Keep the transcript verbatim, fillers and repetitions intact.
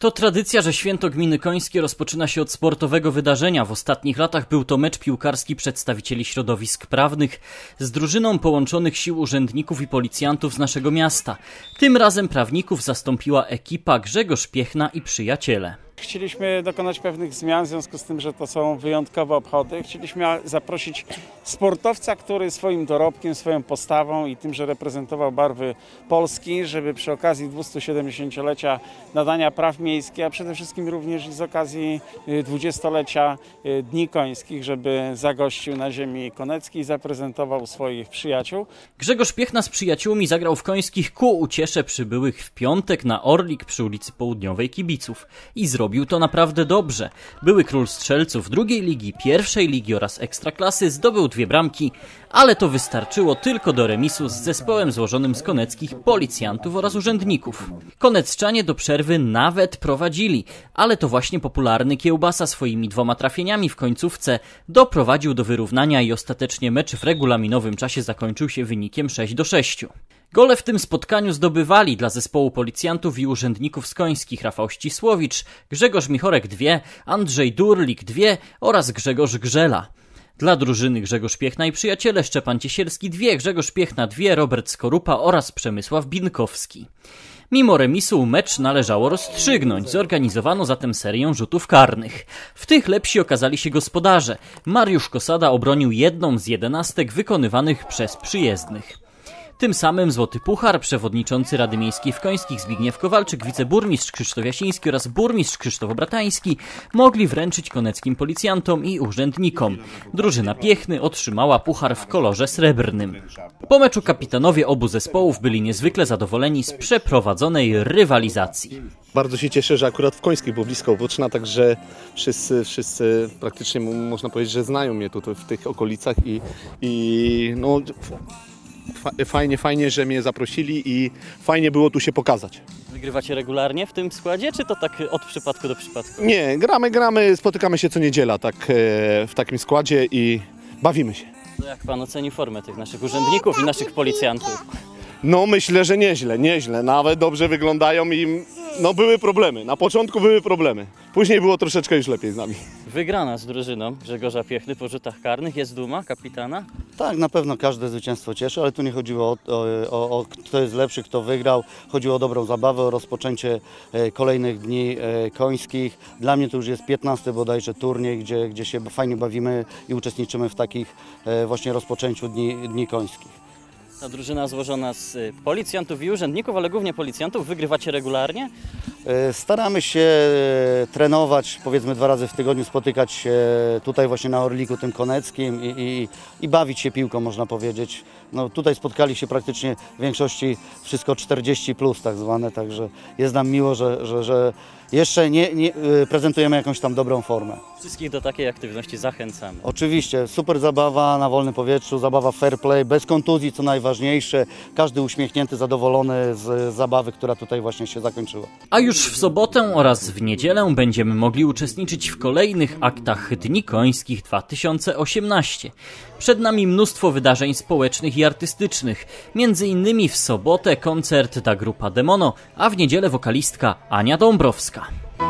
To tradycja, że święto gminy Końskie rozpoczyna się od sportowego wydarzenia. W ostatnich latach był to mecz piłkarski przedstawicieli środowisk prawnych z drużyną połączonych sił urzędników i policjantów z naszego miasta. Tym razem prawników zastąpiła ekipa Grzegorz Piechna i przyjaciele. Chcieliśmy dokonać pewnych zmian w związku z tym, że to są wyjątkowe obchody. Chcieliśmy zaprosić sportowca, który swoim dorobkiem, swoją postawą i tym, że reprezentował barwy Polski, żeby przy okazji dwustusiedemdziesięciolecia nadania praw miejskich, a przede wszystkim również z okazji dwudziestolecia Dni Końskich, żeby zagościł na ziemi koneckiej i zaprezentował swoich przyjaciół. Grzegorz Piechna z przyjaciółmi zagrał w Końskich ku uciesze przybyłych w piątek na Orlik przy ulicy Południowej kibiców i zrobił Zrobił to naprawdę dobrze. Były król strzelców drugiej ligi, pierwszej ligi oraz ekstraklasy, zdobył dwie bramki, ale to wystarczyło tylko do remisu z zespołem złożonym z koneckich policjantów oraz urzędników. Konecczanie do przerwy nawet prowadzili, ale to właśnie popularny Kiełbasa swoimi dwoma trafieniami w końcówce doprowadził do wyrównania i ostatecznie mecz w regulaminowym czasie zakończył się wynikiem sześć do sześciu. Gole w tym spotkaniu zdobywali dla zespołu policjantów i urzędników z Końskich Rafał Ścisłowicz, Grzegorz Michorek dwie, Andrzej Durlik dwie oraz Grzegorz Grzela. Dla drużyny Grzegorz Piechna i przyjaciele Szczepan Ciesielski dwie, Grzegorz Piechna dwie, Robert Skorupa oraz Przemysław Binkowski. Mimo remisu mecz należało rozstrzygnąć, zorganizowano zatem serię rzutów karnych. W tych lepsi okazali się gospodarze. Mariusz Kosada obronił jedną z jedenastek wykonywanych przez przyjezdnych. Tym samym Złoty Puchar przewodniczący Rady Miejskiej w Końskich Zbigniew Kowalczyk, wiceburmistrz Krzysztof Jasiński oraz burmistrz Krzysztof Bratański mogli wręczyć koneckim policjantom i urzędnikom. Drużyna Piechny otrzymała puchar w kolorze srebrnym. Po meczu kapitanowie obu zespołów byli niezwykle zadowoleni z przeprowadzonej rywalizacji. Bardzo się cieszę, że akurat w Końskich, bo blisko Opoczna, także wszyscy, wszyscy praktycznie można powiedzieć, że znają mnie tutaj w tych okolicach i, i no... Fajnie, fajnie, że mnie zaprosili i fajnie było tu się pokazać. Wygrywacie regularnie w tym składzie, czy to tak od przypadku do przypadku? Nie, gramy, gramy, spotykamy się co niedziela tak, w takim składzie i bawimy się. To jak pan oceni formę tych naszych urzędników i naszych policjantów? No myślę, że nieźle, nieźle. Nawet dobrze wyglądają i no były problemy. Na początku były problemy. Później było troszeczkę już lepiej z nami. Wygrana z drużyną Grzegorza Piechny po rzutach karnych. Jest duma kapitana? Tak, na pewno każde zwycięstwo cieszy, ale tu nie chodziło o, o, o, o kto jest lepszy, kto wygrał. Chodziło o dobrą zabawę, o rozpoczęcie e, kolejnych dni e, końskich. Dla mnie to już jest piętnasty bodajże turniej, gdzie, gdzie się fajnie bawimy i uczestniczymy w takich e, właśnie rozpoczęciu dni, dni końskich. Ta drużyna złożona z policjantów i urzędników, ale głównie policjantów. Wygrywacie regularnie? Staramy się trenować, powiedzmy dwa razy w tygodniu, spotykać się tutaj właśnie na Orliku tym koneckim i, i, i bawić się piłką, można powiedzieć. No, tutaj spotkali się praktycznie w większości wszystko czterdzieści plus tak zwane, także jest nam miło, że, że, że jeszcze nie, nie prezentujemy jakąś tam dobrą formę. Wszystkich do takiej aktywności zachęcamy. Oczywiście, super zabawa na wolnym powietrzu, zabawa fair play, bez kontuzji, co najważniejsze. Każdy uśmiechnięty, zadowolony z zabawy, która tutaj właśnie się zakończyła. A już w sobotę oraz w niedzielę będziemy mogli uczestniczyć w kolejnych aktach Dni Końskich dwa tysiące osiemnaście. Przed nami mnóstwo wydarzeń społecznych i artystycznych. Między innymi w sobotę koncert Da Grupa Demono, a w niedzielę wokalistka Ania Dąbrowska.